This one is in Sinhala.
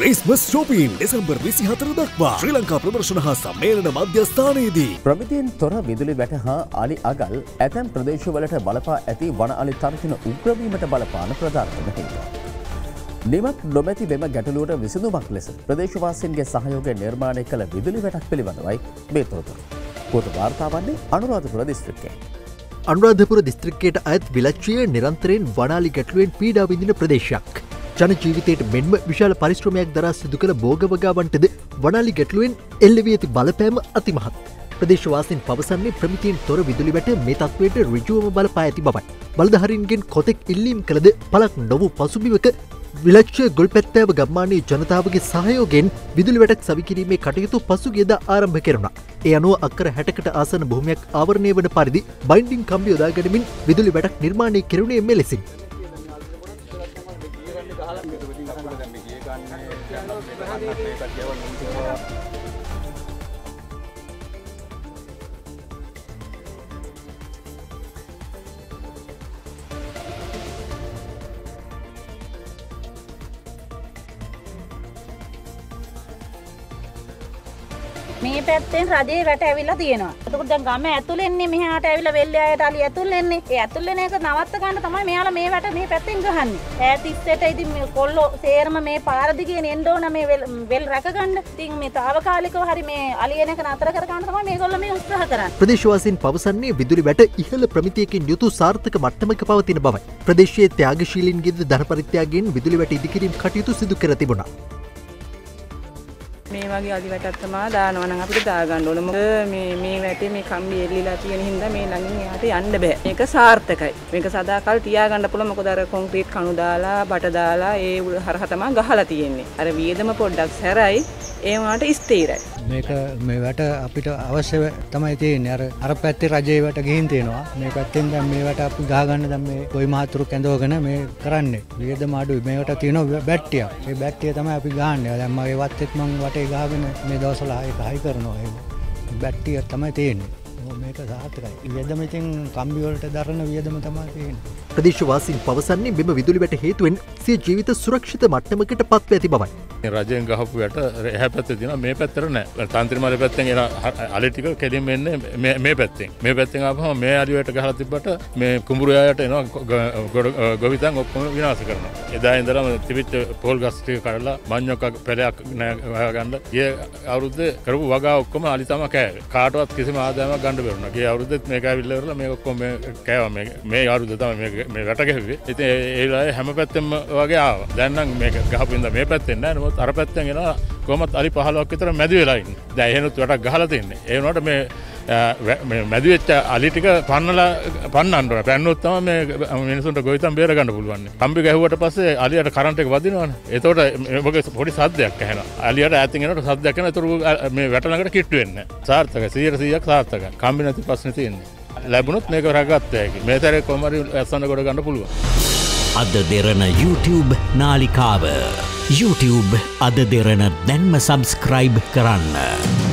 ක්‍රිස්මස් shopping දෙසැම්බර් 24 දක්වා ශ්‍රී ලංකා ප්‍රදර්ශන හා සම්මේලන මධ්‍යස්ථානයේදී ප්‍රමිතියෙන් තොර විදුලි වැට හා අලි අගල් ඇතැම් ප්‍රදේශවලට බලපා ඇති වන අලි තර්ජන උග්‍රවීමට බලපාන ප්‍රධානම හේතුව. නිමක් නොමැති මෙම ගැටලුවට විසඳුමක් ලෙස ප්‍රදේශවාසීන්ගේ සහයෝගය නිර්මාණය කළ විදුලි වැටක් පිළිබඳවයි මේ තොරතුරු. පොත වාර්තා වන්නේ අනුරාධපුර දිස්ත්‍රික්කයේ. අනුරාධපුර දිස්ත්‍රික්කයට අයත් විලච්චිය නිරන්තරයෙන් වනාලි ගැටලුවෙන් පීඩා විඳින ප්‍රදේශයක්. ජන ජීවිතයට මෙන්ම විශාල පරිශ්‍රමයක් දරා සිදු කළ භෝගවගාවන්ටද වනාලි ගැටලුවෙන් එල්ල වී ඇති බලපෑම අතිමහත්. ප්‍රදේශවාසීන් පවසන්නේ ප්‍රමිතියෙන් තොර විදුලි වැට මේ තත්ත්වයට ඍජුවම බලපා ඇති බවයි. බලධාරීන්ගෙන් කොතෙක් ඉල්ලීම් කළද පළක් නොවූ පසුබිමක විලක්ෂ ගොල්පැත්තෑව ගම්මානයේ ජනතාවගේ සහයෝගයෙන් විදුලි වැටක් සවිකිරීමේ කටයුතු පසුගියදා ආරම්භ කෙරුණා. ඒ අනුව අක්කර 60කට ආසන්න භූමියක් ආවරණය වන පරිදි බයින්ඩින් කම්බි යොදා ගැනීමෙන් විදුලි වැටක් නිර්මාණය කෙරුණේ මෙලෙසින්. මේ පැත්තෙන් රජේ වැට ඇවිල්ලා තියෙනවා. එතකොට දැන් ගම ඇතුළෙන්නේ මෙහාට ඇවිල්ලා වෙල්යායට අලි ඇතුළෙන්නේ. ඒ ඇතුළෙන එක නවත්ත ගන්න තමයි මෙයාලා මේ වැට මේ පැත්තෙන් ගහන්නේ. ඈත ඉස්සෙට ඉතින් මේ කොල්ලෝ සේරම මේ පාර දිගේ එන්න ඕන මේ වෙල් රැක ගන්න. ඉතින් මේ తాවකාලිකව හරි මේ අලියන එක නතර කර ගන්න තමයි මේගොල්ලෝ මේ උත්සාහ කරන්නේ. ප්‍රදේශවාසීන් පවසන්නේ විදුලි වැට ඉහළ ප්‍රමිතියකින් යුතු සාර්ථක මට්ටමක පවතින බවයි. ප්‍රදේශයේ ත්‍යාගශීලීන්ගේ ධන පරිත්‍යාගයෙන් විදුලි වැට ඉදිකිරීම කටයුතු සිදු කර තිබුණා. මේ වගේ අලි වැටක් තමයි දානවා නම් අපිට දාගන්න ඕන. මොකද මේ වැටේ මේ කම්බි එල්ලිලා තියෙන හින්දා මේ ළඟින් එහාට යන්න බෑ. මේක සාර්ථකයි. මේක සදාකල් තියාගන්න පුළුවන්. මොකද අර කොන්ක්‍රීට් කණු දාලා බට දාලා ඒ හරහා තමයි ගහලා තියෙන්නේ. අර වියදම පොඩ්ඩක් සැරයි. ඒ වුණාට ස්ථිරයි. මේක මේ වැට අපිට අවශ්‍ය තමයි තියෙන්නේ. අර පැත්තේ රජයේ වැට ගිහින් තියෙනවා. මේ පැත්තෙන් දැන් මේ වැට අපි ගහ ගන්න දැන් මේ කොයි මහතුරු කැඳවගෙන මේ කරන්නේ. වියදම අඩුයි. මේකට තියෙනවා බැට්ටියක්. ඒ බැට්ටිය තමයි අපි ගහන්නේ. දැන් මගේ වත්තෙත් මම වටේ ගහගෙන මේ දවස්වල ඒක හයි කරනවා. ඒ බැට්ටිය තමයි තියෙන්නේ. මේක සාර්ථකයි. වියදම ඉතින් කම්බි වලට දරන වියදම තමයි තියෙන්නේ. ප්‍රදේශවාසීන් පවසන්නේ මෙම විදුලි වැට හේතුවෙන් සිය ජීවිත සුරක්ෂිත මට්ටමකට පත්ව ඇති බවයි. රජයෙන් ගහපු වැට එහා පැත්තේ තියෙනවා මේ පැත්තට නෑ. තන්ත්‍රමාල පැත්තෙන් එන අලි ටික කෙලින් එන්නේ මේ පැත්තෙන්. මේ පැත්තෙන් ආපුවම මේ අලි වැට ගහලා තිබ්බට මේ කුඹුරු යායට එනවා ගොවිතැන් ඔක්කොම විනාශ කරනවා. එදා ඉඳලම තිබිච්ච පොල් ගස් ටික කඩලා මඤ්ඤොක් පැලයක් නෑ හොයාගන්න. ගිය අවුරුද්දේ කරපු වගා ඔක්කොම අලි තමයි කෑවේ. කාටවත් කිසිම ආදායමක් ගන්න බැරුණා. ගිය අවුරුද්දෙත් මේක ඇවිල්ලා ඉවරලා මේක ඔක්කොම කෑවා. මේ අවුරුද්ද තමයි මේ වැට ගැහුවේ. ඉතින් ඒ වෙලාවේ හැම පැත්තෙම වගේ ආවා. දැන් නම් මේක ගහපු ඉඳලා මේ පැත්තෙන් නෑ. නමුත් අර පැත්තෙන් එනවා කොහොමත් අලි 15ක් විතර මැදි වෙලා ඉන්නේ. දැන් එහෙනුත් වැටක් ගහලා තින්නේ. ඒ වුණාට මේ මැදි වෙච්ච අලි ටික පන්නන්න ඕන. පැන්නොත් තමයි මේ මිනිසුන්ට ගොවිතැන් බේර ගන්න පුළුවන්. කම්බි ගැහුවට පස්සේ අලියට කරන්ට් එක වදිනවනේ. එතකොට මොකද පොඩි සද්දයක් ඇහෙනවා. අලියට ඈතින් එනකොට සද්දයක් එනවා. ඒතර මේ වැට ළඟට කිට්ටු වෙන්නේ නැහැ. සාර්ථකයි 100%ක් සාර්ථකයි. කම්බි නැති ප්‍රශ්නේ තියෙන්නේ. ලැබුණොත් මේක රැකගත්ත හැකි. මේ තරේ කොහමරි ඇස්සන්න කොට ගන්න පුළුවන්. AdaDerana YouTube නාලිකාව YouTube AdaDerana දැන්ම සබස්ක්‍රයිබ් කරන්න.